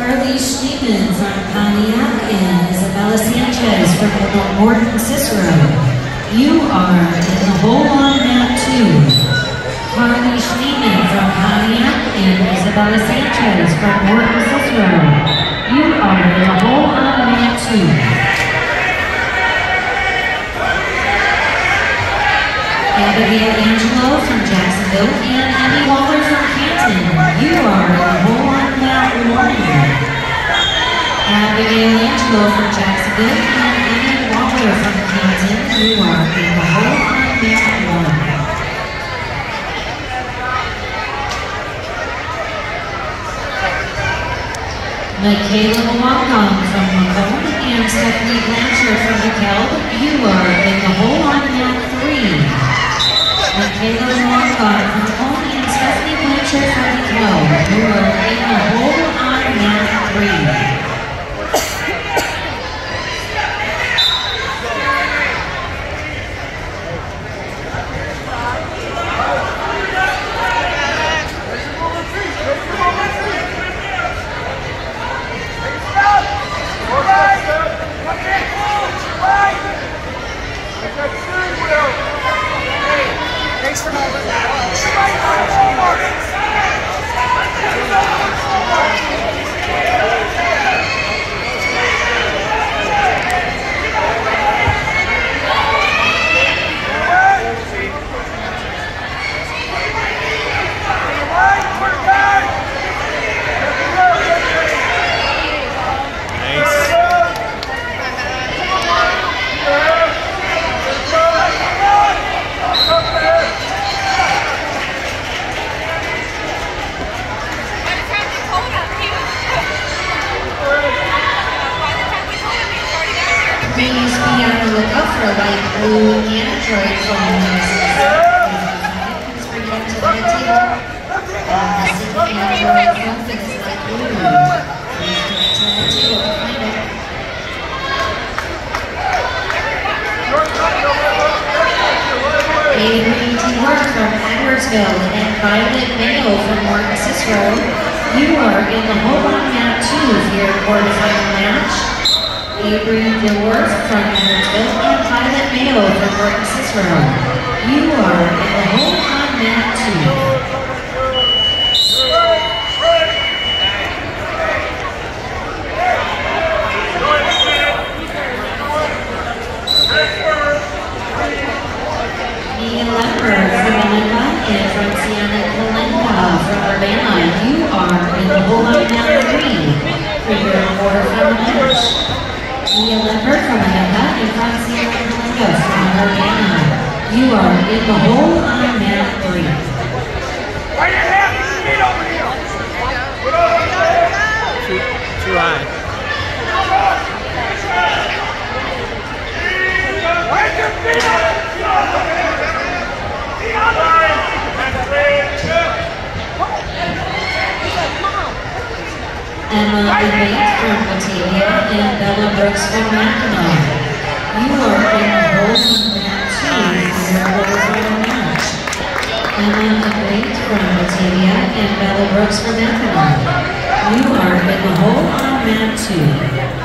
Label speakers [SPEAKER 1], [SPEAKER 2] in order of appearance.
[SPEAKER 1] Carly Schneeman from Pontiac and Isabella Sanchez from Morton Cicero. You are in the hole on mat 2. Carly Schneeman from Pontiac and Isabella Sanchez from Morton Cicero. You are in the hole on mat 2. Abigail Angelo from Jacksonville and Emmy Waller from Canton. You are in the hole on mat 1. Abigail Angelo from Jacksonville and Emmy Waller from Canton. You are in the hole on mat 1. Michaela Mwakong from Macomb and Stephanie Blanchard from DeKalb. You are in the hole on mat 3. Michaela Mwakong from Macomb and Stephanie Blanchard from DeKalb. You are in the hole on mat 3.
[SPEAKER 2] Thanks for helping.
[SPEAKER 1] Please be on the lookout for a light blue Android phone. Please bring it to the table. See the Android phone that's light blue. Please bring it to the table to find it. Avery T. Work from Edwardsville and Violet Mayo from Morton Cicero. You are in the hole on mat 2 for your quarterfinal match. Avery DeWorth from Edwardsville and Violet Mayo from Morton Cicero. You are in the hole on mat 2. Mia Lemper from Alinka and Franciana Kalenka from Urbana. You are in the hole on mat 3 for your quarterfinal match. Mia Lemper from Alinka and Franciana Kalenka from Urbana. You are in the hole on mat 3.
[SPEAKER 2] Why do you have your feet over here? Too high. Where's your feet up?
[SPEAKER 1] Emma Debate from Batavia and Bella Brooks from Mackinac. You are in the hole on mat 2 for your quarterfinal match. Emma Debate from Batavia and Bella Brooks from Mackinac. You are in the hole on mat 2.